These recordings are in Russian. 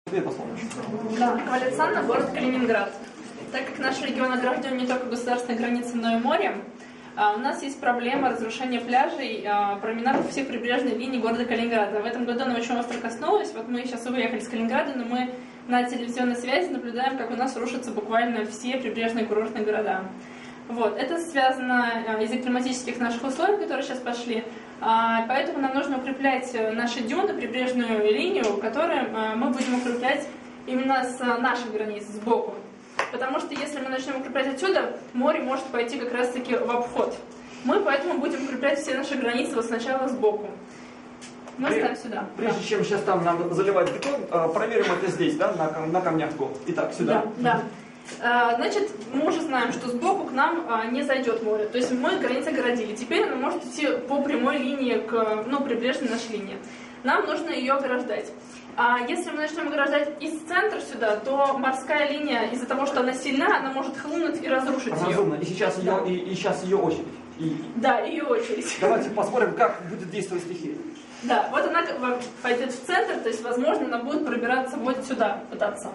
Да, Александр, город Калининград. Так как наш регион огражден не только государственной границей, но и морем, у нас есть проблема разрушения пляжей, променадов всех прибрежных линий города Калининграда. В этом году она очень остро коснулась. Вот мы сейчас выехали с Калининграда, но мы на телевизионной связи наблюдаем, как у нас рушатся буквально все прибрежные курортные города. Вот. Это связано из-за климатических наших условий, которые сейчас пошли. Поэтому нам нужно укреплять наши дюны, прибрежную линию, которую мы будем укреплять именно с наших границ, сбоку. Потому что если мы начнем укреплять отсюда, море может пойти как раз-таки в обход. Мы поэтому будем укреплять все наши границы вот сначала сбоку. Мы ставим сюда. Прежде чем сейчас там нам заливать бетон, проверим это здесь, да, на камнях. Итак, сюда. Да. Значит, мы уже знаем, что сбоку к нам не зайдет море. То есть мы границы огородили. Теперь она может идти по прямой линии к прибрежной нашей линии. Нам нужно ее ограждать. А если мы начнем ограждать из центра сюда, то морская линия, из-за того, что она сильна, она может хлынуть и разрушить Разумно. ее. И сейчас ее очередь. Да, ее очередь. Давайте посмотрим, как будет действовать стихия. Да, вот она пойдет в центр, то есть, возможно, она будет пробираться вот сюда, пытаться.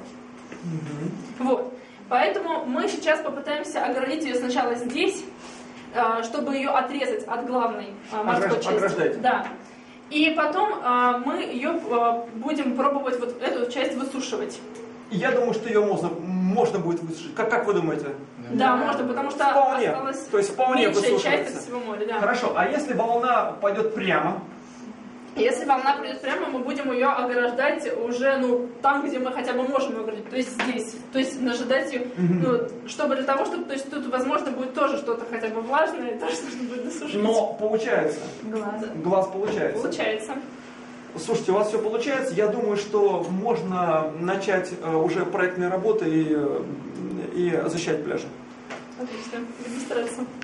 Вот. Поэтому мы сейчас попытаемся оградить ее сначала здесь, чтобы ее отрезать от главной морской части. Ограждать. Да. И потом мы ее будем пробовать вот эту часть высушивать. Я думаю, что ее можно будет высушить. Как вы думаете? Да, можно, потому что вполне. Осталась То есть вполне меньшая часть от всего моря. Да. Хорошо, а если волна пойдет прямо? Если волна придет прямо, мы будем ее ограждать уже, там, где мы хотя бы можем ее оградить, то есть здесь. То есть нажидать ее, чтобы для того, чтобы, то есть тут, возможно, будет тоже что-то хотя бы влажное, то, что нужно будет досушить. Но получается. Глаз получается. Получается. Слушайте, у вас все получается. Я думаю, что можно начать уже проектные работы и защищать пляжи. Отлично. Буду стараться.